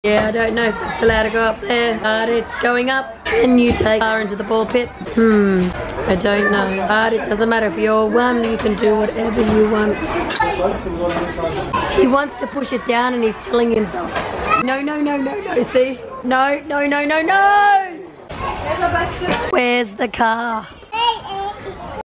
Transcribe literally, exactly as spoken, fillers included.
Yeah, I don't know if it's allowed to go up there, but it's going up. Can you take her into the ball pit? Hmm, I don't know. But it doesn't matter if you're one, you can do whatever you want. He wants to push it down and he's telling himself, no, no, no, no, no, see? No, no, no, no, no! Where's the car?